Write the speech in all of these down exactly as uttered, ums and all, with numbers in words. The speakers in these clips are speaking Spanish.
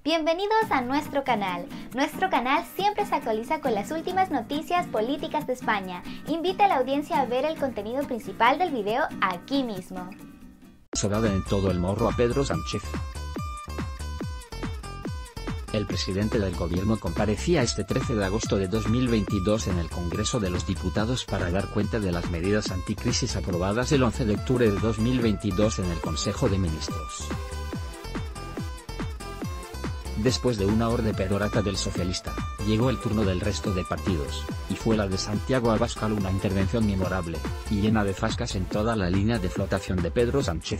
Bienvenidos a nuestro canal. Nuestro canal siempre se actualiza con las últimas noticias políticas de España. Invita a la audiencia a ver el contenido principal del video aquí mismo. Sobrada en todo el morro a Pedro Sánchez. El presidente del gobierno comparecía este trece de agosto de dos mil veintidós en el Congreso de los Diputados para dar cuenta de las medidas anticrisis aprobadas el once de octubre de dos mil veintidós en el Consejo de Ministros. Después de una orden pedorata del socialista, llegó el turno del resto de partidos, y fue la de Santiago Abascal una intervención memorable, y llena de fascas en toda la línea de flotación de Pedro Sánchez.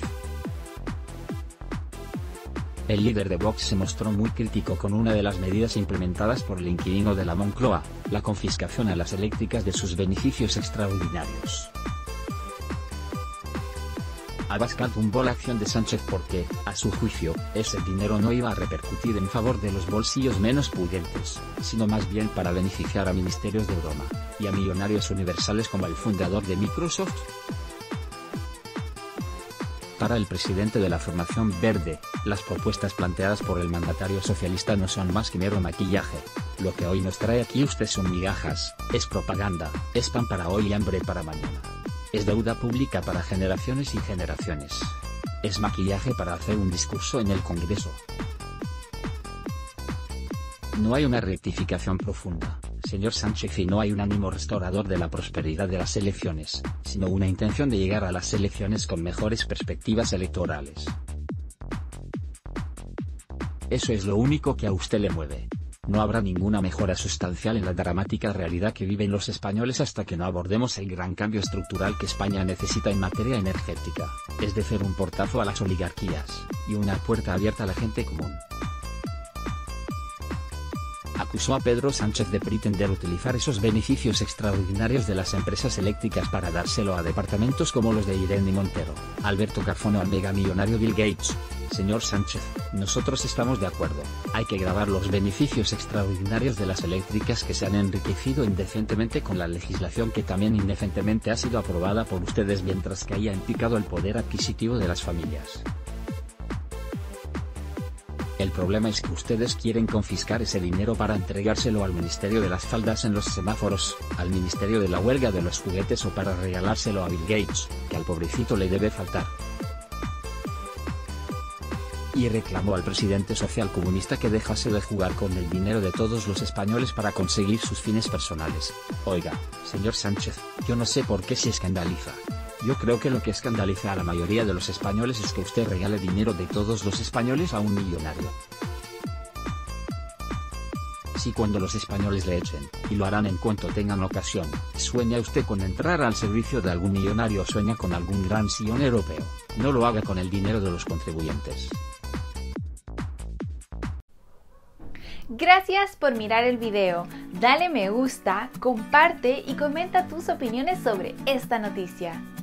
El líder de Vox se mostró muy crítico con una de las medidas implementadas por el inquilino de la Moncloa, la confiscación a las eléctricas de sus beneficios extraordinarios. Abascal tumbó la acción de Sánchez porque, a su juicio, ese dinero no iba a repercutir en favor de los bolsillos menos pudientes, sino más bien para beneficiar a ministerios de broma, y a millonarios universales como el fundador de Microsoft. Para el presidente de la formación verde, las propuestas planteadas por el mandatario socialista no son más que mero maquillaje. Lo que hoy nos trae aquí usted son migajas, es propaganda, es pan para hoy y hambre para mañana. Es deuda pública para generaciones y generaciones. Es maquillaje para hacer un discurso en el Congreso. No hay una rectificación profunda, señor Sánchez, y no hay un ánimo restaurador de la prosperidad de las elecciones, sino una intención de llegar a las elecciones con mejores perspectivas electorales. Eso es lo único que a usted le mueve. No habrá ninguna mejora sustancial en la dramática realidad que viven los españoles hasta que no abordemos el gran cambio estructural que España necesita en materia energética, es decir, un portazo a las oligarquías, y una puerta abierta a la gente común. Acusó a Pedro Sánchez de pretender utilizar esos beneficios extraordinarios de las empresas eléctricas para dárselo a departamentos como los de Irene Montero, Alberto Garzón o al megamillonario Bill Gates. Señor Sánchez, nosotros estamos de acuerdo, hay que gravar los beneficios extraordinarios de las eléctricas que se han enriquecido indecentemente con la legislación que también indecentemente ha sido aprobada por ustedes mientras que haya implicado el poder adquisitivo de las familias. El problema es que ustedes quieren confiscar ese dinero para entregárselo al Ministerio de las Faldas en los semáforos, al Ministerio de la Huelga de los Juguetes o para regalárselo a Bill Gates, que al pobrecito le debe faltar. Y reclamó al presidente socialcomunista que dejase de jugar con el dinero de todos los españoles para conseguir sus fines personales. Oiga, señor Sánchez, yo no sé por qué se escandaliza. Yo creo que lo que escandaliza a la mayoría de los españoles es que usted regale dinero de todos los españoles a un millonario. Si cuando los españoles le echen, y lo harán en cuanto tengan ocasión, sueña usted con entrar al servicio de algún millonario o sueña con algún gran sillón europeo, no lo haga con el dinero de los contribuyentes. Gracias por mirar el video. Dale me gusta, comparte y comenta tus opiniones sobre esta noticia.